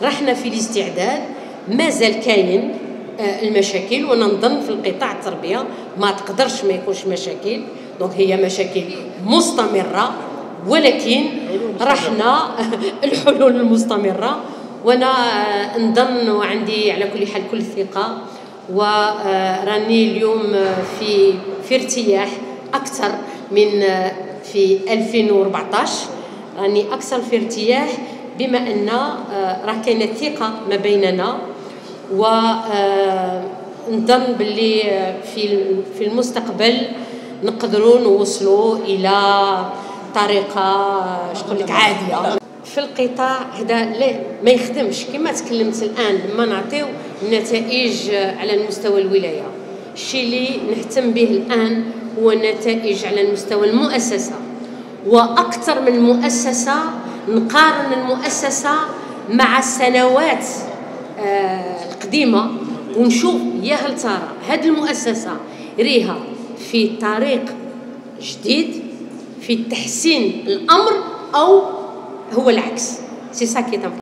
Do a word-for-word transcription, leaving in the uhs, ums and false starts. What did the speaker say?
رحنا في الاستعداد. مازال كاين المشاكل، وانا نظن في القطاع التربيه ما تقدرش ما يكونش مشاكل، دونك هي مشاكل مستمره، ولكن رحنا الحلول المستمره. وانا نظن وعندي على كل حال كل الثقه، وراني اليوم في في ارتياح اكثر من في ألفين وأربعطاش، راني اكثر في ارتياح بما ان راه كاينه ثقه ما بيننا، ونظن باللي في في المستقبل نقدروا نوصلوا الى طريقه شنقول لك عاديه. في القطاع هذا لا ما يخدمش كما تكلمت الان. لما نعطيو النتائج على المستوى الولايه، الشيء اللي نهتم به الان هو النتائج على المستوى المؤسسه، واكثر من مؤسسه نقارن المؤسسه مع السنوات القديمه ونشوف يا هل ترى هذه المؤسسه ريها في طريق جديد في تحسين الامر او هو العكس. سي سا كي